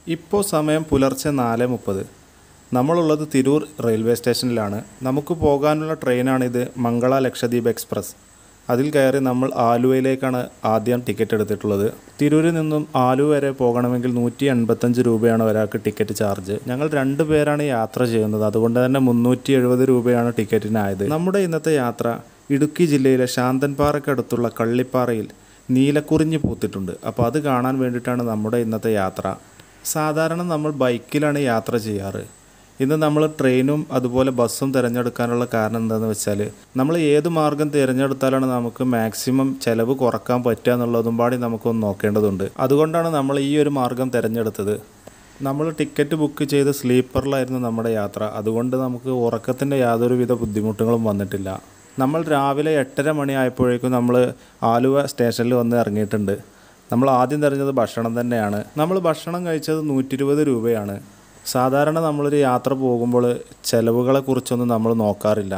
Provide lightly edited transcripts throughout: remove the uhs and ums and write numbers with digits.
ഇപ്പോൾ സമയം പുലർച്ചെ 4:30. നമ്മളുള്ളത് തിരൂർ റെയിൽവേ സ്റ്റേഷനിലാണ്. നമുക്ക് പോകാനുള്ള ട്രെയിനാണിത്, മംഗള ലക്ഷദ്വീപ് എക്സ്പ്രസ്. അതിൽ കയറി നമ്മൾ ആലുവയിലേക്കാണ് ആദ്യം ടിക്കറ്റ് എടുത്തിട്ടുള്ളത്. തിരൂരിൽ നിന്നും ആലുവ വരെ പോകണമെങ്കിൽ 185 രൂപയാണ് ഒരാൾക്ക് ടിക്കറ്റ് ചാർജ്. ഞങ്ങൾ 2 പേരാണ് യാത്ര ചെയ്യുന്നത്, അതുകൊണ്ട് തന്നെ 370 രൂപയാണ് ടിക്കറ്റിനായത്. നമ്മുടെ ഇന്നത്തെ യാത്ര ഇടുക്കി ജില്ലയിലെ ശാന്തൻ പാറയ്ക്കടുത്തുള്ള കള്ളിപ്പാറയിൽ നീലക്കുറിഞ്ഞി പൂത്തിട്ടുണ്ട്. അപ്പോൾ അത് കാണാൻ വേണ്ടിയിട്ടാണ് നമ്മുടെ ഇന്നത്തെ യാത്ര. സാധാരണ നമ്മൾ ബൈക്കിലാണ് യാത്ര ചെയ്യാറ്. ഇന്ന് നമ്മൾ ട്രെയിനും അതുപോലെ ബസ്സും തിരഞ്ഞെടുക്കാനുള്ള കാരണം എന്താണെന്ന് വെച്ചാൽ, നമ്മൾ ഏത് മാർഗം തിരഞ്ഞെടുത്താലാണ് നമുക്ക് മാക്സിമം ചിലവ് കുറക്കാൻ പറ്റുക എന്നുള്ളതും പാടി നമുക്കൊന്ന് നോക്കേണ്ടതുണ്ട്. അതുകൊണ്ടാണ് നമ്മൾ ഈ ഒരു മാർഗം തിരഞ്ഞെടുത്തത്. നമ്മൾ ടിക്കറ്റ് ബുക്ക് ചെയ്ത് സ്ലീപ്പറിലായിരുന്നു നമ്മുടെ യാത്ര. അതുകൊണ്ട് നമുക്ക് ഉറക്കത്തിൻ്റെ യാതൊരുവിധ ബുദ്ധിമുട്ടുകളും വന്നിട്ടില്ല. നമ്മൾ രാവിലെ 8:30 മണിയായപ്പോഴേക്കും നമ്മൾ ആലുവ സ്റ്റേഷനിൽ വന്ന് ഇറങ്ങിയിട്ടുണ്ട്. നമ്മൾ ആദ്യം തിരഞ്ഞത് ഭക്ഷണം തന്നെയാണ്. നമ്മൾ ഭക്ഷണം കഴിച്ചത് 120 രൂപയാണ്. സാധാരണ നമ്മളൊരു യാത്ര പോകുമ്പോൾ ചിലവുകളെക്കുറിച്ചൊന്നും നമ്മൾ നോക്കാറില്ല.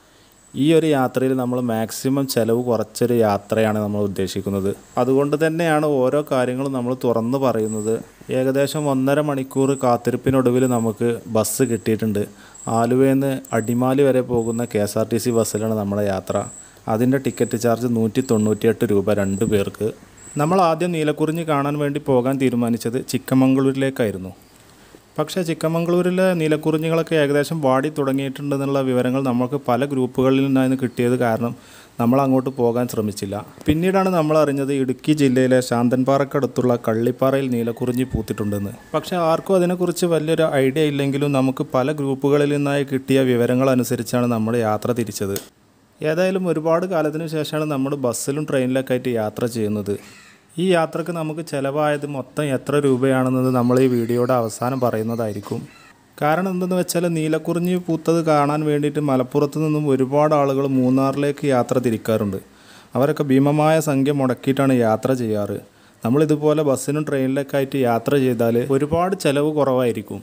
ഈ ഒരു യാത്രയിൽ നമ്മൾ മാക്സിമം ചിലവ് കുറച്ചൊരു യാത്രയാണ് നമ്മൾ ഉദ്ദേശിക്കുന്നത്. അതുകൊണ്ട് തന്നെയാണ് ഓരോ കാര്യങ്ങളും നമ്മൾ തുറന്നു പറയുന്നത്. ഏകദേശം 1.5 മണിക്കൂർ കാത്തിരിപ്പിനൊടുവിൽ നമുക്ക് ബസ് കിട്ടിയിട്ടുണ്ട്. ആലുവയിൽ നിന്ന് അടിമാലി വരെ പോകുന്ന KSRTC ബസ്സിലാണ് നമ്മുടെ യാത്ര. അതിൻ്റെ ടിക്കറ്റ് ചാർജ് 198 രൂപ 2 പേർക്ക്. നമ്മൾ ആദ്യം നീലക്കുറിഞ്ഞി കാണാൻ വേണ്ടി പോകാൻ തീരുമാനിച്ചത് ചിക്കമംഗളൂരിലേക്കായിരുന്നു. പക്ഷേ ചിക്കമംഗളൂരിലെ നീലക്കുറിഞ്ഞികളൊക്കെ ഏകദേശം വാടി തുടങ്ങിയിട്ടുണ്ടെന്നുള്ള വിവരങ്ങൾ നമുക്ക് പല ഗ്രൂപ്പുകളിൽ നിന്നായിരുന്നു കിട്ടിയത് കാരണം നമ്മൾ അങ്ങോട്ട് പോകാൻ ശ്രമിച്ചില്ല. പിന്നീടാണ് നമ്മൾ അറിഞ്ഞത് ഇടുക്കി ജില്ലയിലെ ശാന്തൻപാറയ്ക്കടുത്തുള്ള കള്ളിപ്പാറയിൽ നീലക്കുറിഞ്ഞി പൂത്തിട്ടുണ്ടെന്ന്. പക്ഷേ ആർക്കും അതിനെക്കുറിച്ച് വലിയൊരു ഐഡിയ ഇല്ലെങ്കിലും നമുക്ക് പല ഗ്രൂപ്പുകളിൽ നിന്നായി കിട്ടിയ വിവരങ്ങൾ അനുസരിച്ചാണ് നമ്മൾ യാത്ര തിരിച്ചത്. ഏതായാലും ഒരുപാട് കാലത്തിന് ശേഷമാണ് നമ്മൾ ബസ്സിലും ട്രെയിനിലൊക്കെയായിട്ട് യാത്ര ചെയ്യുന്നത്. ഈ യാത്രക്ക് നമുക്ക് ചിലവായത് മൊത്തം എത്ര രൂപയാണെന്നത് നമ്മൾ ഈ വീഡിയോയുടെ അവസാനം പറയുന്നതായിരിക്കും. കാരണം എന്തെന്ന് വെച്ചാൽ, നീലക്കുറിഞ്ഞി പൂത്തത് കാണാൻ വേണ്ടിയിട്ട് മലപ്പുറത്ത് നിന്നും ഒരുപാട് ആളുകൾ മൂന്നാറിലേക്ക് യാത്ര തിരിക്കാറുണ്ട്. അവരൊക്കെ ഭീമമായ സംഖ്യ മുടക്കിയിട്ടാണ് യാത്ര ചെയ്യാറ്. നമ്മളിതുപോലെ ബസ്സിനും ട്രെയിനിലൊക്കെ ആയിട്ട് യാത്ര ചെയ്താൽ ഒരുപാട് ചിലവ് കുറവായിരിക്കും.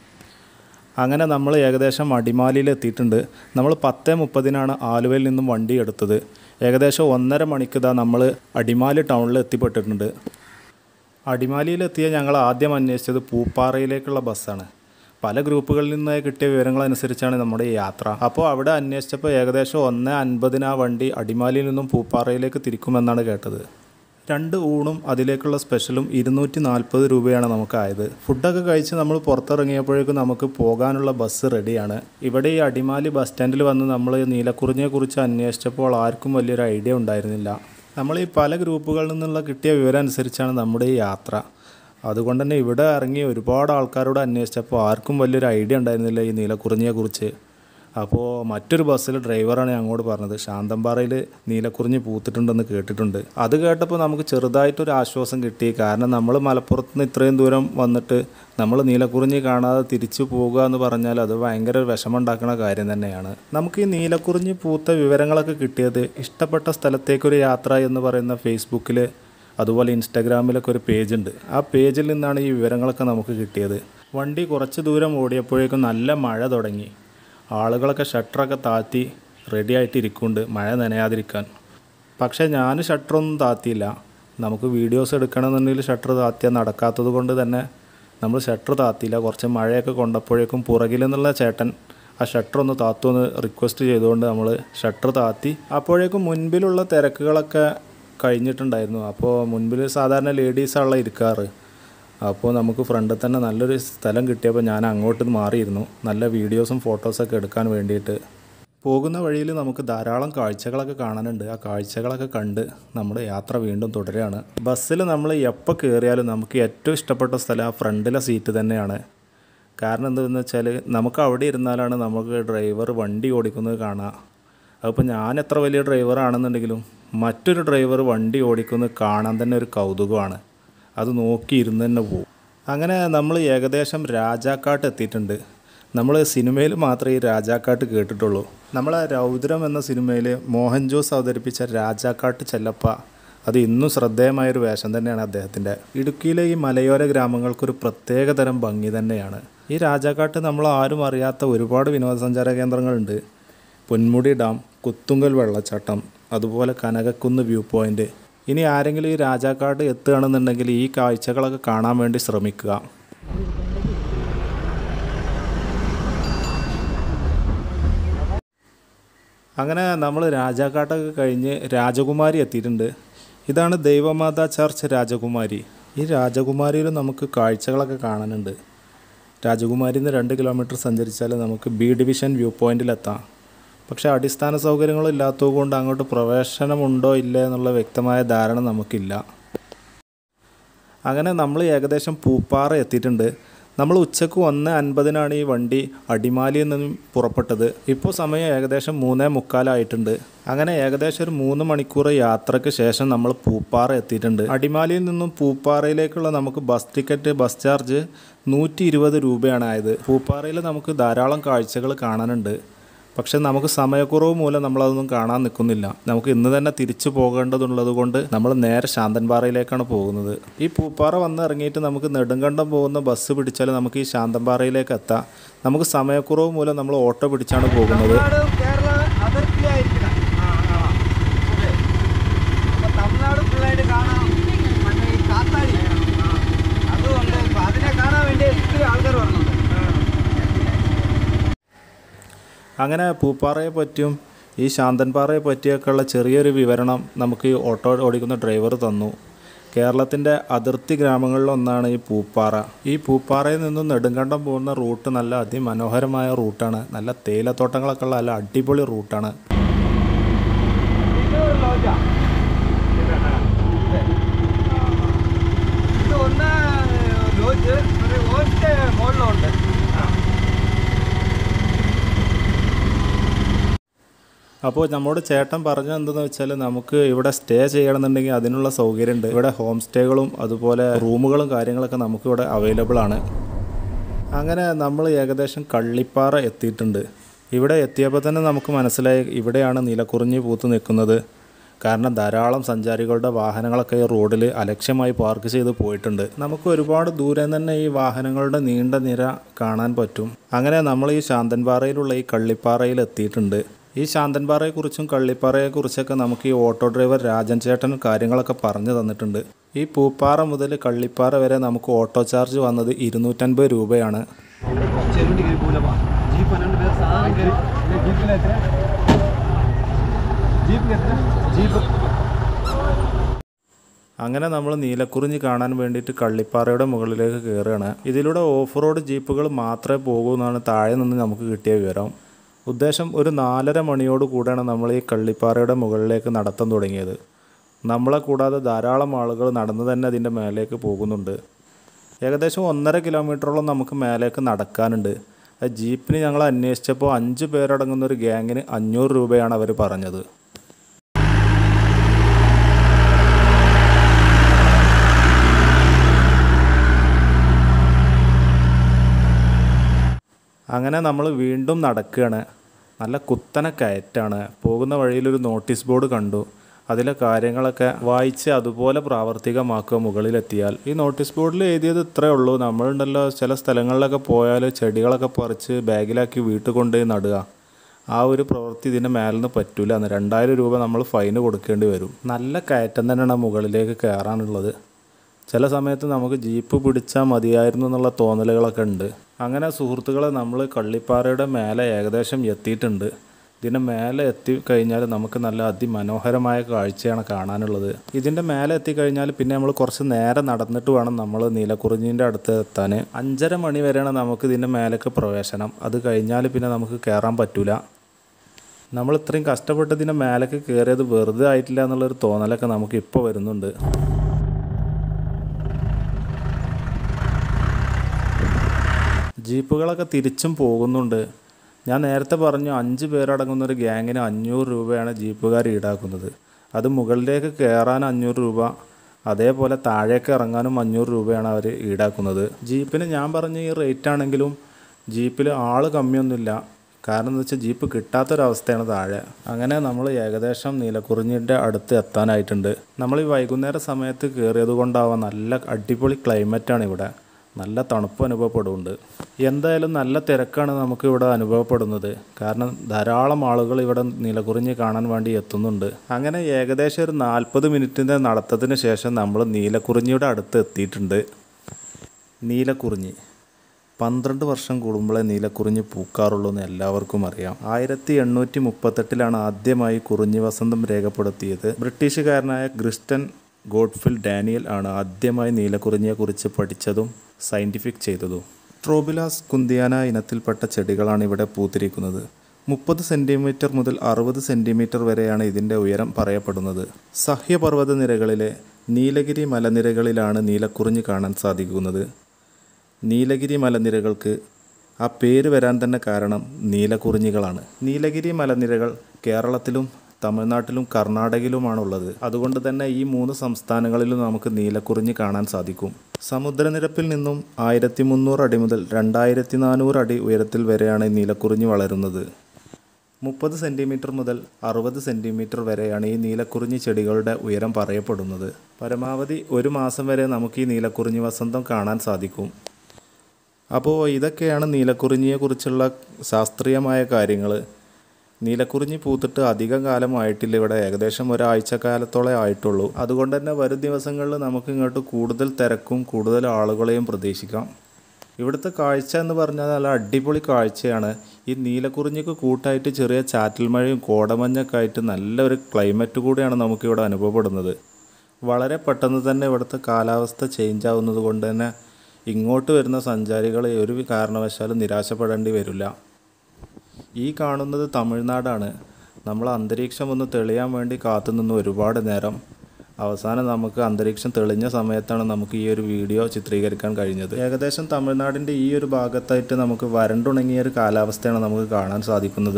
അങ്ങനെ നമ്മൾ ഏകദേശം അടിമാലിയിൽ എത്തിയിട്ടുണ്ട്. നമ്മൾ 10:30-നാണ് ആലുവയിൽ നിന്നും വണ്ടി എടുത്തത്. ഏകദേശം 1.5 മണിക്ക് നമ്മൾ അടിമാലി ടൗണിൽ എത്തിപ്പെട്ടിട്ടുണ്ട്. അടിമാലിയിലെത്തിയ ഞങ്ങൾ ആദ്യം അന്വേഷിച്ചത് പൂപ്പാറയിലേക്കുള്ള ബസ്സാണ്. പല ഗ്രൂപ്പുകളിൽ നിന്നായി കിട്ടിയ വിവരങ്ങളനുസരിച്ചാണ് നമ്മുടെ ഈ യാത്ര. അപ്പോൾ അവിടെ അന്വേഷിച്ചപ്പോൾ ഏകദേശം 1:50 ആ വണ്ടി അടിമാലിയിൽ നിന്നും പൂപ്പാറയിലേക്ക് തിരിക്കുമെന്നാണ് കേട്ടത്. 2 ഊണും അതിലേക്കുള്ള സ്പെഷ്യലും 240 രൂപയാണ് നമുക്കായത്. ഫുഡൊക്കെ കഴിച്ച് നമ്മൾ പുറത്തിറങ്ങിയപ്പോഴേക്കും നമുക്ക് പോകാനുള്ള ബസ് റെഡിയാണ്. ഇവിടെ ഈ അടിമാലി ബസ് സ്റ്റാൻഡിൽ വന്ന് നമ്മൾ നീലക്കുറിഞ്ഞിയെക്കുറിച്ച് അന്വേഷിച്ചപ്പോൾ ആർക്കും വലിയൊരു ഐഡിയ ഉണ്ടായിരുന്നില്ല. നമ്മൾ ഈ പല ഗ്രൂപ്പുകളിൽ നിന്നുള്ള കിട്ടിയ വിവരം അനുസരിച്ചാണ് നമ്മുടെ ഈ യാത്ര. അതുകൊണ്ട് തന്നെ ഇവിടെ ഇറങ്ങി ഒരുപാട് ആൾക്കാരോട് അന്വേഷിച്ചപ്പോൾ ആർക്കും വലിയൊരു ഐഡിയ ഉണ്ടായിരുന്നില്ല ഈ നീലക്കുറിഞ്ഞിയെക്കുറിച്ച്. അപ്പോൾ മറ്റൊരു ബസ്സിൽ ഡ്രൈവറാണ് ഞങ്ങളോട് പറഞ്ഞത് ശാന്തൻപാറയിൽ നീലക്കുറിഞ്ഞി പൂത്തിട്ടുണ്ടെന്ന് കേട്ടിട്ടുണ്ട്. അത് കേട്ടപ്പോൾ നമുക്ക് ചെറുതായിട്ടൊരു ആശ്വാസം കിട്ടി. കാരണം നമ്മൾ മലപ്പുറത്ത് നിന്ന് ഇത്രയും ദൂരം വന്നിട്ട് നമ്മൾ നീലക്കുറിഞ്ഞി കാണാതെ തിരിച്ചു പോകുക എന്ന് പറഞ്ഞാൽ അത് ഭയങ്കര വിഷമമുണ്ടാക്കുന്ന കാര്യം തന്നെയാണ്. നമുക്ക് ഈ നീലക്കുറിഞ്ഞി പൂത്ത വിവരങ്ങളൊക്കെ കിട്ടിയത് ഇഷ്ടപ്പെട്ട സ്ഥലത്തേക്കൊരു യാത്ര എന്ന് പറയുന്ന ഫേസ്ബുക്കിൽ അതുപോലെ ഇൻസ്റ്റാഗ്രാമിലൊക്കെ ഒരു പേജുണ്ട്. ആ പേജിൽ നിന്നാണ് ഈ വിവരങ്ങളൊക്കെ നമുക്ക് കിട്ടിയത്. വണ്ടി കുറച്ച് ദൂരം ഓടിയപ്പോഴേക്കും നല്ല മഴ തുടങ്ങി. ആളുകളൊക്കെ ഷട്ടറൊക്കെ താത്തി റെഡി ആയിട്ട് ഇരിക്കുന്നുണ്ട് മഴ നനയാതിരിക്കാൻ. പക്ഷേ ഞാൻ ഷട്ടറൊന്നും താത്തിയില്ല. നമുക്ക് വീഡിയോസ് എടുക്കണമെന്നുണ്ടെങ്കിൽ ഷട്ടർ താത്തിയാൽ നടക്കാത്തത് കൊണ്ട് തന്നെ നമ്മൾ ഷട്ടർ താത്തിയില്ല. കുറച്ച് മഴയൊക്കെ കൊണ്ടപ്പോഴേക്കും പുറകിൽ നിന്നുള്ള ചേട്ടൻ ആ ഷട്ടർ ഒന്ന് താത്തുമെന്ന് റിക്വസ്റ്റ് ചെയ്തുകൊണ്ട് നമ്മൾ ഷട്ടർ താത്തി. അപ്പോഴേക്കും മുൻപിലുള്ള തിരക്കുകളൊക്കെ കഴിഞ്ഞിട്ടുണ്ടായിരുന്നു. അപ്പോൾ മുൻപിൽ സാധാരണ ലേഡീസാണല്ലോ ഇരിക്കാറ്. അപ്പോൾ നമുക്ക് ഫ്രണ്ടിൽ തന്നെ നല്ലൊരു സ്ഥലം കിട്ടിയപ്പോൾ ഞാൻ അങ്ങോട്ട് മാറിയിരുന്നു നല്ല വീഡിയോസും ഫോട്ടോസൊക്കെ എടുക്കാൻ വേണ്ടിയിട്ട്. പോകുന്ന വഴിയിൽ നമുക്ക് ധാരാളം കാഴ്ചകളൊക്കെ കാണാനുണ്ട്. ആ കാഴ്ചകളൊക്കെ കണ്ട് നമ്മുടെ യാത്ര വീണ്ടും തുടരുകയാണ്. ബസ്സിൽ നമ്മൾ എപ്പോൾ കയറിയാലും നമുക്ക് ഏറ്റവും ഇഷ്ടപ്പെട്ട സ്ഥലം ആ ഫ്രണ്ടിലെ സീറ്റ് തന്നെയാണ്. കാരണം എന്താണെന്ന് വെച്ചാൽ, നമുക്ക് അവിടെ ഇരുന്നാലാണ് നമുക്ക് ഡ്രൈവർ വണ്ടി ഓടിക്കുന്നത് കാണുക. അതിപ്പോൾ ഞാൻ എത്ര വലിയ ഡ്രൈവറാണെന്നുണ്ടെങ്കിലും മറ്റൊരു ഡ്രൈവർ വണ്ടി ഓടിക്കുന്നത് കാണാൻ തന്നെ ഒരു കൗതുകമാണ്. അത് നോക്കിയിരുന്ന് തന്നെ പോകും. അങ്ങനെ നമ്മൾ ഏകദേശം രാജാക്കാട്ട് എത്തിയിട്ടുണ്ട്. നമ്മൾ സിനിമയിൽ മാത്രമേ ഈ രാജാക്കാട്ട് കേട്ടിട്ടുള്ളൂ. നമ്മളെ രൗദ്രം എന്ന സിനിമയിൽ മോഹൻ ജോസ് അവതരിപ്പിച്ച രാജാക്കാട്ട് ചെല്ലപ്പ, അത് ഇന്നും ശ്രദ്ധേയമായൊരു വേഷം തന്നെയാണ് അദ്ദേഹത്തിൻ്റെ. ഇടുക്കിയിലെ ഈ മലയോര ഗ്രാമങ്ങൾക്കൊരു പ്രത്യേക തരം ഭംഗി തന്നെയാണ്. ഈ രാജാക്കാട്ട് നമ്മൾ ആരും അറിയാത്ത ഒരുപാട് വിനോദസഞ്ചാര കേന്ദ്രങ്ങളുണ്ട്. പൊന്മുടി ഡാം, കുത്തുങ്കൽ വെള്ളച്ചാട്ടം, അതുപോലെ കനകക്കുന്ന് വ്യൂ പോയിൻ്റ്. ഇനി ആരെങ്കിലും ഈ രാജാക്കാട് എത്തുകയാണെന്നുണ്ടെങ്കിൽ ഈ കാഴ്ചകളൊക്കെ കാണാൻ വേണ്ടി ശ്രമിക്കുക. അങ്ങനെ നമ്മൾ രാജാക്കാട്ടൊക്കെ കഴിഞ്ഞ് രാജകുമാരി എത്തിയിട്ടുണ്ട്. ഇതാണ് ദൈവമാതാ ചർച്ച് രാജകുമാരി. ഈ രാജകുമാരിയിൽ നമുക്ക് കാഴ്ചകളൊക്കെ കാണാനുണ്ട്. രാജകുമാരിയിൽ നിന്ന് 2 കിലോമീറ്റർ സഞ്ചരിച്ചാൽ നമുക്ക് ബി ഡിവിഷൻ വ്യൂ പോയിൻറ്റിലെത്താം. പക്ഷേ അടിസ്ഥാന സൗകര്യങ്ങളില്ലാത്തതുകൊണ്ട് അങ്ങോട്ട് പ്രവേശനമുണ്ടോ ഇല്ലേ എന്നുള്ള വ്യക്തമായ ധാരണ നമുക്കില്ല. അങ്ങനെ നമ്മൾ ഏകദേശം പൂപ്പാറ എത്തിയിട്ടുണ്ട്. നമ്മൾ ഉച്ചക്ക് 1:50 ഈ വണ്ടി അടിമാലിയിൽ നിന്നും പുറപ്പെട്ടത്. ഇപ്പോൾ സമയം ഏകദേശം 3:45 ആയിട്ടുണ്ട്. അങ്ങനെ ഏകദേശം ഒരു 3 മണിക്കൂർ യാത്രയ്ക്ക് ശേഷം നമ്മൾ പൂപ്പാറ എത്തിയിട്ടുണ്ട്. അടിമാലിയിൽ നിന്നും പൂപ്പാറയിലേക്കുള്ള നമുക്ക് ബസ് ചാർജ് 120 രൂപയാണ് ആയത്. പൂപ്പാറയിൽ നമുക്ക് ധാരാളം കാഴ്ചകൾ കാണാനുണ്ട്. പക്ഷെ നമുക്ക് സമയക്കുറവ് മൂലം നമ്മളതൊന്നും കാണാൻ നിൽക്കുന്നില്ല. നമുക്ക് ഇന്ന് തന്നെ തിരിച്ചു പോകേണ്ടതുള്ളത് കൊണ്ട് നമ്മൾ നേരെ ശാന്തൻപാറയിലേക്കാണ് പോകുന്നത്. ഈ പൂപ്പാറ വന്ന് ഇറങ്ങിയിട്ട് നമുക്ക് നെടുങ്കണ്ടം പോകുന്ന ബസ് പിടിച്ചാൽ നമുക്ക് ഈ ശാന്തൻപാറയിലേക്ക് എത്താം. നമുക്ക് സമയക്കുറവ് മൂലം നമ്മൾ ഓട്ടോ പിടിച്ചാണ് പോകുന്നത്. അങ്ങനെ പൂപ്പാറയെ പറ്റിയും ഈ ശാന്തൻപാറയെ പറ്റിയൊക്കെയുള്ള ചെറിയൊരു വിവരണം നമുക്ക് ഈ ഓട്ടോ ഓടിക്കുന്ന ഡ്രൈവർ തന്നു. കേരളത്തിൻ്റെ അതിർത്തി ഗ്രാമങ്ങളിലൊന്നാണ് ഈ പൂപ്പാറ. ഈ പൂപ്പാറയിൽ നിന്നും നെടുങ്കണ്ടം പോകുന്ന റൂട്ട് നല്ല അതിമനോഹരമായ റൂട്ടാണ്. നല്ല തേയിലത്തോട്ടങ്ങളൊക്കെ ഉള്ള നല്ല അടിപൊളി റൂട്ടാണ്. അപ്പോൾ നമ്മോട് ചേട്ടൻ പറഞ്ഞത് എന്തെന്ന് വെച്ചാൽ നമുക്ക് ഇവിടെ സ്റ്റേ ചെയ്യണമെന്നുണ്ടെങ്കിൽ അതിനുള്ള സൗകര്യമുണ്ട്. ഇവിടെ ഹോം സ്റ്റേകളും അതുപോലെ റൂമുകളും കാര്യങ്ങളൊക്കെ നമുക്കിവിടെ അവൈലബിൾ ആണ്. അങ്ങനെ നമ്മൾ ഏകദേശം കള്ളിപ്പാറ എത്തിയിട്ടുണ്ട്. ഇവിടെ എത്തിയപ്പോൾ തന്നെ നമുക്ക് മനസ്സിലായി ഇവിടെയാണ് നീലക്കുറിഞ്ഞി പൂത്ത് നിൽക്കുന്നത്. കാരണം ധാരാളം സഞ്ചാരികളുടെ വാഹനങ്ങളൊക്കെ ഈ റോഡിൽ അലക്ഷ്യമായി പാർക്ക് ചെയ്ത് പോയിട്ടുണ്ട്. നമുക്ക് ഒരുപാട് ദൂരം തന്നെ ഈ വാഹനങ്ങളുടെ നീണ്ട നിര കാണാൻ പറ്റും. അങ്ങനെ നമ്മൾ ഈ ശാന്തൻപാറയിലുള്ള ഈ കള്ളിപ്പാറയിൽ എത്തിയിട്ടുണ്ട്. ഈ ശാന്തൻപാറയെക്കുറിച്ചും കള്ളിപ്പാറയെക്കുറിച്ചൊക്കെ നമുക്ക് ഈ ഓട്ടോ ഡ്രൈവർ രാജൻ ചേട്ടൻ കാര്യങ്ങളൊക്കെ പറഞ്ഞു തന്നിട്ടുണ്ട്. ഈ പൂപ്പാറ മുതൽ കള്ളിപ്പാറ വരെ നമുക്ക് ഓട്ടോ ചാർജ് വന്നത് 250 രൂപയാണ്. അങ്ങനെ നമ്മൾ നീലക്കുറിഞ്ഞി കാണാൻ വേണ്ടിയിട്ട് കള്ളിപ്പാറയുടെ മുകളിലേക്ക് കയറുകയാണ്. ഇതിലൂടെ ഓഫ് റോഡ് ജീപ്പുകൾ മാത്രമേ പോകൂ എന്നാണ് താഴെ നിന്ന് നമുക്ക് കിട്ടിയ വിവരം. ഉദ്ദേശം ഒരു 4:30 മണിയോട് കൂടെയാണ് നമ്മൾ ഈ കള്ളിപ്പാറയുടെ മുകളിലേക്ക് നടത്താൻ തുടങ്ങിയത്. നമ്മളെ കൂടാതെ ധാരാളം ആളുകൾ നടന്ന് തന്നെ അതിൻ്റെ മേലേക്ക് പോകുന്നുണ്ട്. ഏകദേശം 1.5 കിലോമീറ്ററോളം നമുക്ക് മേലേക്ക് നടക്കാനുണ്ട്. ജീപ്പിന് ഞങ്ങൾ അന്വേഷിച്ചപ്പോൾ 5 പേരടങ്ങുന്ന ഒരു ഗ്യാങ്ങിന് 500 രൂപയാണ് അവർ പറഞ്ഞത്. അങ്ങനെ നമ്മൾ വീണ്ടും നടക്കുകയാണ്. നല്ല കുത്തനെ കയറ്റാണ്. പോകുന്ന വഴിയിലൊരു നോട്ടീസ് ബോർഡ് കണ്ടു. അതിലെ കാര്യങ്ങളൊക്കെ വായിച്ച് അതുപോലെ പ്രാവർത്തികമാക്കുക മുകളിലെത്തിയാൽ. ഈ നോട്ടീസ് ബോർഡിൽ എഴുതിയത് ഇത്രയേ ഉള്ളൂ. നമ്മളുണ്ടല്ലോ ചില സ്ഥലങ്ങളിലൊക്കെ പോയാൽ ചെടികളൊക്കെ പറിച്ച് ബാഗിലാക്കി വീട്ടിൽ കൊണ്ടുപോയി നടുക. ആ ഒരു പ്രവൃത്തി ഇതിൻ്റെ മേലിൽ നിന്ന് പറ്റൂല. 2000 രൂപ നമ്മൾ ഫൈന് കൊടുക്കേണ്ടി വരും. നല്ല കയറ്റം തന്നെയാണ് മുകളിലേക്ക് കയറാനുള്ളത്. ചില സമയത്ത് നമുക്ക് ജീപ്പ് പിടിച്ചാൽ മതിയായിരുന്നു എന്നുള്ള തോന്നലുകളൊക്കെ ഉണ്ട്. അങ്ങനെ സുഹൃത്തുക്കളെ നമ്മൾ കള്ളിപ്പാറയുടെ മേലെ ഏകദേശം എത്തിയിട്ടുണ്ട്. ഇതിൻ്റെ മേലെ എത്തിക്കഴിഞ്ഞാൽ നമുക്ക് നല്ല അതിമനോഹരമായ കാഴ്ചയാണ് കാണാനുള്ളത്. ഇതിൻ്റെ മേലെ എത്തിക്കഴിഞ്ഞാൽ പിന്നെ നമ്മൾ കുറച്ച് നേരെ നടന്നിട്ട് വേണം നമ്മൾ നീലക്കുറിഞ്ഞിൻ്റെ അടുത്ത് എത്താൻ. 5:30 മണി വരെയാണ് നമുക്ക് ഇതിൻ്റെ മേലേക്ക് പ്രവേശനം. അത് കഴിഞ്ഞാൽ പിന്നെ നമുക്ക് കയറാൻ പറ്റില്ല. നമ്മൾ ഇത്രയും കഷ്ടപ്പെട്ട് ഇതിൻ്റെ മേലേക്ക് കയറിയത് വെറുതെ ആയിട്ടില്ല എന്നുള്ളൊരു തോന്നലൊക്കെ നമുക്ക് ഇപ്പോൾ വരുന്നുണ്ട്. ജീപ്പുകളൊക്കെ തിരിച്ചും പോകുന്നുണ്ട്. ഞാൻ നേരത്തെ പറഞ്ഞു 5 പേരടങ്ങുന്ന ഒരു ഗ്യാങ്ങിന് 500 രൂപയാണ് ജീപ്പുകാർ ഈടാക്കുന്നത്. അത് മുകളിലേക്ക് കയറാൻ 500 രൂപ, അതേപോലെ താഴേക്ക് ഇറങ്ങാനും 500 രൂപയാണ് അവർ ഈടാക്കുന്നത്. ജീപ്പിന് ഞാൻ പറഞ്ഞ ഈ റേറ്റ് ആണെങ്കിലും ജീപ്പിൽ ആൾ കമ്മിയൊന്നുമില്ല. കാരണം എന്താ വെച്ചാൽ ജീപ്പ് കിട്ടാത്തൊരവസ്ഥയാണ് താഴെ. അങ്ങനെ നമ്മൾ ഏകദേശം നീലക്കുറിഞ്ഞിൻ്റെ അടുത്ത് എത്താനായിട്ടുണ്ട്. നമ്മൾ ഈ വൈകുന്നേര സമയത്ത് കയറിയത് കൊണ്ടാവാം നല്ല അടിപൊളി ക്ലൈമറ്റാണ് ഇവിടെ. നല്ല തണുപ്പ് അനുഭവപ്പെടുന്നുണ്ട്. എന്തായാലും നല്ല തിരക്കാണ് നമുക്ക് ഇവിടെ അനുഭവപ്പെടുന്നത്. കാരണം ധാരാളം ആളുകൾ ഇവിടെ നീലക്കുറിഞ്ഞി കാണാൻ വേണ്ടി എത്തുന്നുണ്ട്. അങ്ങനെ ഏകദേശം ഒരു 40 മിനിറ്റിൻ്റെ നടത്തത്തിന് ശേഷം നമ്മൾ നീലക്കുറിഞ്ഞിയുടെ അടുത്ത് എത്തിയിട്ടുണ്ട്. നീലക്കുറിഞ്ഞി 12 വർഷം കൂടുമ്പോഴേ നീലക്കുറിഞ്ഞി പൂക്കാറുള്ളൂ എന്ന് എല്ലാവർക്കും അറിയാം. 1838 ആദ്യമായി കുറിഞ്ഞി വസന്തം രേഖപ്പെടുത്തിയത്. ബ്രിട്ടീഷുകാരനായ ക്രിസ്റ്റൻ ഗോഡ്ഫിൽ ഡാനിയൽ ആണ് ആദ്യമായി നീലക്കുറിഞ്ഞിയെക്കുറിച്ച് പഠിച്ചതും സയൻറ്റിഫിക് ചെയ്തതും. ട്രോബിലാസ് കുന്തിയാന ഇനത്തിൽപ്പെട്ട ചെടികളാണ് ഇവിടെ പൂത്തിരിക്കുന്നത്. 30 സെൻറ്റിമീറ്റർ മുതൽ 60 സെൻറ്റിമീറ്റർ വരെയാണ് ഇതിൻ്റെ ഉയരം പറയപ്പെടുന്നത്. സഹ്യപർവ്വത നിരകളിലെ നീലഗിരി മലനിരകളിലാണ് നീലക്കുറിഞ്ഞി കാണാൻ സാധിക്കുന്നത്. നീലഗിരി മലനിരകൾക്ക് ആ പേര് വരാൻ തന്നെ കാരണം നീലക്കുറിഞ്ഞികളാണ്. നീലഗിരി മലനിരകൾ കേരളത്തിലും തമിഴ്നാട്ടിലും കർണാടകയിലുമാണുള്ളത്. അതുകൊണ്ട് തന്നെ ഈ 3 സംസ്ഥാനങ്ങളിലും നമുക്ക് നീലക്കുറിഞ്ഞി കാണാൻ സാധിക്കും. സമുദ്രനിരപ്പിൽ നിന്നും 1300 അടി മുതൽ 2400 അടി ഉയരത്തിൽ വരെയാണ് നീലക്കുറിഞ്ഞി വളരുന്നത്. 30 സെൻറ്റിമീറ്റർ മുതൽ 60 സെൻറ്റിമീറ്റർ വരെയാണ് ഈ നീലക്കുറിഞ്ഞി ചെടികളുടെ ഉയരം പറയപ്പെടുന്നത്. പരമാവധി 1 മാസം വരെ നമുക്ക് ഈ നീലക്കുറിഞ്ഞി വസന്തം കാണാൻ സാധിക്കും. അപ്പോൾ ഇതൊക്കെയാണ് നീലക്കുറിഞ്ഞിയെക്കുറിച്ചുള്ള ശാസ്ത്രീയമായ കാര്യങ്ങൾ. നീലക്കുറിഞ്ഞി പൂത്തിട്ട് അധികം കാലമായിട്ടില്ല, ഇവിടെ ഏകദേശം ഒരാഴ്ച കാലത്തോളം ആയിട്ടുള്ളൂ. അതുകൊണ്ട് തന്നെ വരും ദിവസങ്ങളിൽ നമുക്ക് ഇങ്ങോട്ട് കൂടുതൽ തിരക്കും കൂടുതൽ ആളുകളെയും പ്രതീക്ഷിക്കാം. ഇവിടുത്തെ കാഴ്ച എന്ന് പറഞ്ഞാൽ നല്ല അടിപൊളി കാഴ്ചയാണ്. ഈ നീലക്കുറിഞ്ഞിക്ക് കൂട്ടായിട്ട് ചെറിയ ചാറ്റൽ മഴയും കോടമഞ്ഞൊക്കെ ആയിട്ട് നല്ലൊരു ക്ലൈമറ്റ് കൂടിയാണ് നമുക്കിവിടെ അനുഭവപ്പെടുന്നത്. വളരെ പെട്ടെന്ന് തന്നെ ഇവിടുത്തെ കാലാവസ്ഥ ചേഞ്ച് ആവുന്നത് കൊണ്ട് തന്നെ ഇങ്ങോട്ട് വരുന്ന സഞ്ചാരികളെ ഒരു കാരണവശാലും നിരാശപ്പെടേണ്ടി വരില്ല. ഈ കാണുന്നത് തമിഴ്നാടാണ്. നമ്മൾ അന്തരീക്ഷം ഒന്ന് തെളിയാൻ വേണ്ടി കാത്തുനിന്ന് ഒരുപാട് നേരം. അവസാനം നമുക്ക് അന്തരീക്ഷം തെളിഞ്ഞ സമയത്താണ് നമുക്ക് ഈ ഒരു വീഡിയോ ചിത്രീകരിക്കാൻ കഴിഞ്ഞത്. ഏകദേശം തമിഴ്നാടിൻ്റെ ഈ ഒരു ഭാഗത്തായിട്ട് നമുക്ക് വരണ്ടുണങ്ങിയ ഒരു കാലാവസ്ഥയാണ് നമുക്ക് കാണാൻ സാധിക്കുന്നത്.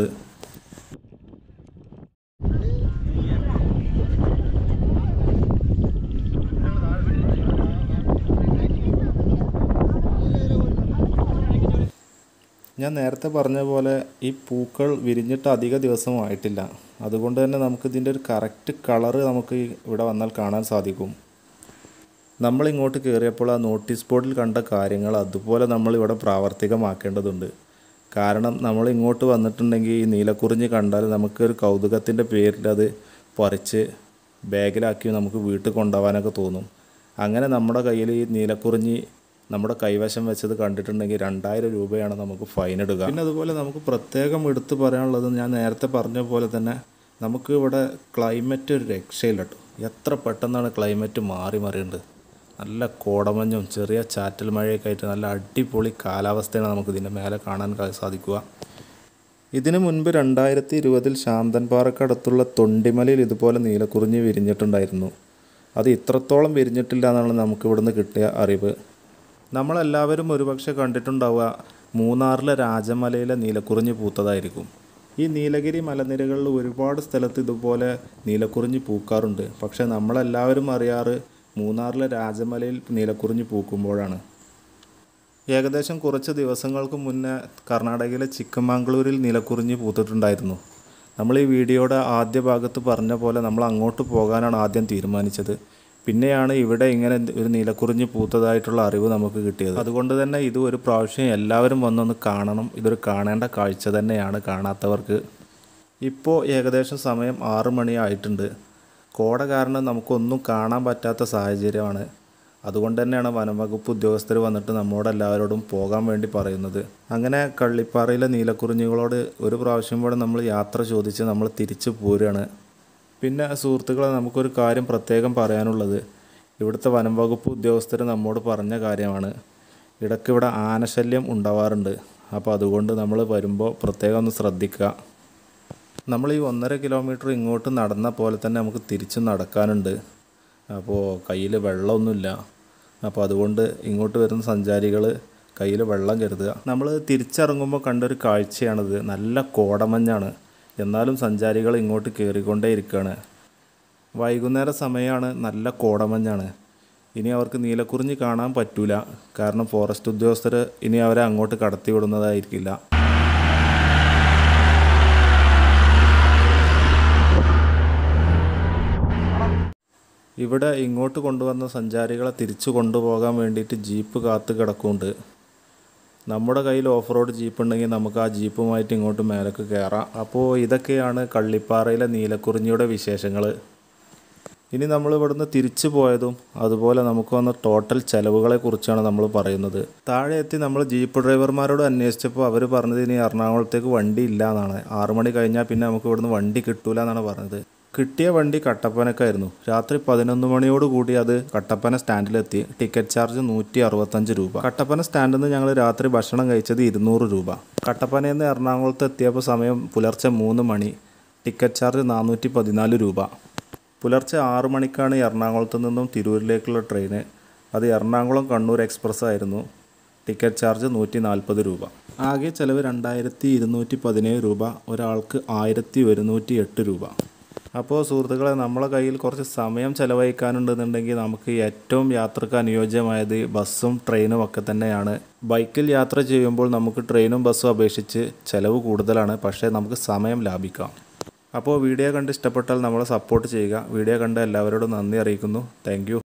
ഞാൻ നേരത്തെ പറഞ്ഞ പോലെ ഈ പൂക്കൾ വിരിഞ്ഞിട്ട് അധിക ദിവസമായിട്ടില്ല. അതുകൊണ്ട് തന്നെ നമുക്കിതിൻ്റെ ഒരു കറക്റ്റ് കളറ് നമുക്ക് ഇവിടെ വന്നാൽ കാണാൻ സാധിക്കും. നമ്മളിങ്ങോട്ട് കയറിയപ്പോൾ ആ നോട്ടീസ് ബോർഡിൽ കണ്ട കാര്യങ്ങൾ അതുപോലെ നമ്മളിവിടെ പ്രാവർത്തികമാക്കേണ്ടതുണ്ട്. കാരണം നമ്മളിങ്ങോട്ട് വന്നിട്ടുണ്ടെങ്കിൽ ഈ നീലക്കുറിഞ്ഞി കണ്ടാൽ നമുക്കൊരു കൗതുകത്തിൻ്റെ പേരിൽ അത് പറിച്ച് ബാഗിലാക്കി നമുക്ക് വീട്ടിൽ കൊണ്ടുപോകാനൊക്കെ തോന്നും. അങ്ങനെ നമ്മുടെ കയ്യിൽ ഈ നീലക്കുറിഞ്ഞി നമ്മുടെ കൈവശം വെച്ചത് കണ്ടിട്ടുണ്ടെങ്കിൽ 2000 രൂപയാണ് നമുക്ക് ഫൈൻ ഇടുക. പിന്നെ അതുപോലെ നമുക്ക് പ്രത്യേകം എടുത്തു പറയാനുള്ളത്, ഞാൻ നേരത്തെ പറഞ്ഞ പോലെ തന്നെ നമുക്ക് ഇവിടെ ക്ലൈമറ്റ് ഒരു രക്ഷയില്ല കേട്ടോ. എത്ര പെട്ടെന്നാണ് ക്ലൈമറ്റ് മാറി മറിയുന്നത്. നല്ല കോടമഞ്ഞും ചെറിയ ചാറ്റൽ മഴയൊക്കെ ആയിട്ട് നല്ല അടിപൊളി കാലാവസ്ഥയാണ് നമുക്ക് ഇതിൻ്റെ മേലെ കാണാൻ സാധിക്കുക. ഇതിനു മുൻപ് 2020 ശാന്തൻ പാറക്കടുത്തുള്ള തൊണ്ടിമലയിൽ ഇതുപോലെ നീലക്കുറിഞ്ഞി വിരിഞ്ഞിട്ടുണ്ടായിരുന്നു. അത് ഇത്രത്തോളം വിരിഞ്ഞിട്ടില്ല എന്നാണ് നമുക്കിവിടുന്ന് കിട്ടിയ അറിവ്. നമ്മളെല്ലാവരും ഒരുപക്ഷെ കണ്ടിട്ടുണ്ടാവുക മൂന്നാറിലെ രാജമലയിലെ നീലക്കുറിഞ്ഞി പൂത്തതായിരിക്കും. ഈ നീലഗിരി മലനിരകളിൽ ഒരുപാട് സ്ഥലത്ത് ഇതുപോലെ നീലക്കുറിഞ്ഞി പൂക്കാറുണ്ട്. പക്ഷേ നമ്മളെല്ലാവരും അറിയാറ് മൂന്നാറിലെ രാജമലയിൽ നീലക്കുറിഞ്ഞി പൂക്കുമ്പോഴാണ്. ഏകദേശം കുറച്ച് ദിവസങ്ങൾക്ക് മുന്നേ കർണാടകയിലെ ചിക്കമംഗളൂരിൽ നീലക്കുറിഞ്ഞി പൂത്തിട്ടുണ്ടായിരുന്നു. നമ്മൾ ഈ വീഡിയോയുടെ ആദ്യ ഭാഗത്ത് പറഞ്ഞ പോലെ നമ്മൾ അങ്ങോട്ട് പോകാനാണ് ആദ്യം തീരുമാനിച്ചത്. പിന്നെയാണ് ഇവിടെ ഇങ്ങനെ ഒരു നീലക്കുറിഞ്ഞി പൂത്തതായിട്ടുള്ള അറിവ് നമുക്ക് കിട്ടിയത്. അതുകൊണ്ട് തന്നെ ഇത് ഒരു പ്രാവശ്യം എല്ലാവരും വന്നൊന്ന് കാണണം. ഇതൊരു കാണേണ്ട കാഴ്ച തന്നെയാണ് കാണാത്തവർക്ക്. ഇപ്പോൾ ഏകദേശം സമയം 6 മണി ആയിട്ടുണ്ട്. കോട കാരണം നമുക്കൊന്നും കാണാൻ പറ്റാത്ത സാഹചര്യമാണ്. അതുകൊണ്ട് തന്നെയാണ് വനംവകുപ്പ് ഉദ്യോഗസ്ഥർ വന്നിട്ട് നമ്മോടെല്ലാവരോടും പോകാൻ വേണ്ടി പറയുന്നത്. അങ്ങനെ കള്ളിപ്പാറയിലെ നീലക്കുറിഞ്ഞികളോട് ഒരു പ്രാവശ്യം കൂടെ നമ്മൾ യാത്ര ചോദിച്ച് നമ്മൾ തിരിച്ചു പോരുകയാണ്. പിന്നെ സുഹൃത്തുക്കളെ, നമുക്കൊരു കാര്യം പ്രത്യേകം പറയാനുള്ളത്, ഇവിടുത്തെ വനംവകുപ്പ് ഉദ്യോഗസ്ഥർ നമ്മോട് പറഞ്ഞ കാര്യമാണ്. ഇടയ്ക്ക് ഇവിടെ ആനശല്യം ഉണ്ടാവാറുണ്ട്. അപ്പോൾ അതുകൊണ്ട് നമ്മൾ വരുമ്പോൾ പ്രത്യേകം ഒന്ന് ശ്രദ്ധിക്കുക. നമ്മൾ ഈ 1.5 കിലോമീറ്റർ ഇങ്ങോട്ട് നടന്ന പോലെ തന്നെ നമുക്ക് തിരിച്ച് നടക്കാനുണ്ട്. അപ്പോൾ കയ്യിൽ വെള്ളമൊന്നുമില്ല. അപ്പോൾ അതുകൊണ്ട് ഇങ്ങോട്ട് വരുന്ന സഞ്ചാരികൾ കയ്യിൽ വെള്ളം കരുതുക. നമ്മൾ തിരിച്ചിറങ്ങുമ്പോൾ കണ്ടൊരു കാഴ്ചയാണിത്. നല്ല കോടമഞ്ഞാണ്. എന്നാലും സഞ്ചാരികൾ ഇങ്ങോട്ട് കയറിക്കൊണ്ടേ ഇരിക്കുകയാണ്. വൈകുന്നേര സമയമാണ്, നല്ല കോടമഞ്ഞാണ്. ഇനി അവർക്ക് നീലക്കുറിഞ്ഞി കാണാൻ പറ്റൂല. കാരണം ഫോറസ്റ്റ് ഉദ്യോഗസ്ഥർ ഇനി അവരെ അങ്ങോട്ട് കടത്തി വിടുന്നതായിരിക്കില്ല. ഇവിടെ ഇങ്ങോട്ട് കൊണ്ടുവന്ന സഞ്ചാരികളെ തിരിച്ചു കൊണ്ടുപോകാൻ വേണ്ടിയിട്ട് ജീപ്പ് കാത്ത് കിടക്കുന്നുണ്ട്. നമ്മുടെ കയ്യിൽ ഓഫ് റോഡ് ജീപ്പ് ഉണ്ടെങ്കിൽ നമുക്ക് ആ ജീപ്പുമായിട്ട് ഇങ്ങോട്ട് മേലേക്ക് കയറാം. അപ്പോൾ ഇതൊക്കെയാണ് കള്ളിപ്പാറയിലെ നീലക്കുറിഞ്ഞിയുടെ വിശേഷങ്ങൾ. ഇനി നമ്മൾ ഇവിടുന്ന് തിരിച്ചു പോയതും അതുപോലെ നമുക്ക് വന്ന ടോട്ടൽ ചിലവുകളെക്കുറിച്ചാണ് നമ്മൾ പറയുന്നത്. താഴെ എത്തി നമ്മൾ ജീപ്പ് ഡ്രൈവർമാരോട് അന്വേഷിച്ചപ്പോൾ അവർ പറഞ്ഞത് ഇനി എറണാകുളത്തേക്ക് വണ്ടി ഇല്ല എന്നാണ്. 6 മണി കഴിഞ്ഞാൽ പിന്നെ നമുക്ക് ഇവിടുന്ന് വണ്ടി കിട്ടൂല എന്നാണ് പറഞ്ഞത്. കിട്ടിയ വണ്ടി കട്ടപ്പനക്കായിരുന്നു. രാത്രി 11 മണിയോടുകൂടി അത് കട്ടപ്പന സ്റ്റാൻഡിലെത്തി. ടിക്കറ്റ് ചാർജ് 165 രൂപ. കട്ടപ്പന സ്റ്റാൻഡിൽ നിന്ന് ഞങ്ങൾ രാത്രി ഭക്ഷണം കഴിച്ചത് 200 രൂപ. കട്ടപ്പനയിൽ നിന്ന് എറണാകുളത്ത് എത്തിയപ്പോൾ സമയം പുലർച്ചെ 3 മണി. ടിക്കറ്റ് ചാർജ് 414 രൂപ. പുലർച്ചെ 6 മണിക്കാണ് എറണാകുളത്ത് നിന്നും തിരൂരിലേക്കുള്ള ട്രെയിന്. അത് എറണാകുളം കണ്ണൂർ എക്സ്പ്രസ് ആയിരുന്നു. ടിക്കറ്റ് ചാർജ് 140 രൂപ. ആകെ ചിലവ് 2217 രൂപ. ഒരാൾക്ക് 1108 രൂപ. അപ്പോൾ സുഹൃത്തുക്കളെ, നമ്മളെ കയ്യിൽ കുറച്ച് സമയം ചിലവഴിക്കാനുണ്ടെന്നുണ്ടെങ്കിൽ നമുക്ക് ഏറ്റവും യാത്രക്ക് അനുയോജ്യമായത് ബസ്സും ട്രെയിനും ഒക്കെ തന്നെയാണ്. ബൈക്കിൽ യാത്ര ചെയ്യുമ്പോൾ നമുക്ക് ട്രെയിനും ബസ്സും അപേക്ഷിച്ച് ചിലവ് കൂടുതലാണ്, പക്ഷേ നമുക്ക് സമയം ലാഭിക്കാം. അപ്പോൾ വീഡിയോ കണ്ട് ഇഷ്ടപ്പെട്ടാൽ നമ്മളെ സപ്പോർട്ട് ചെയ്യുക. വീഡിയോ കണ്ട എല്ലാവരോടും നന്ദി അറിയിക്കുന്നു. Thank U.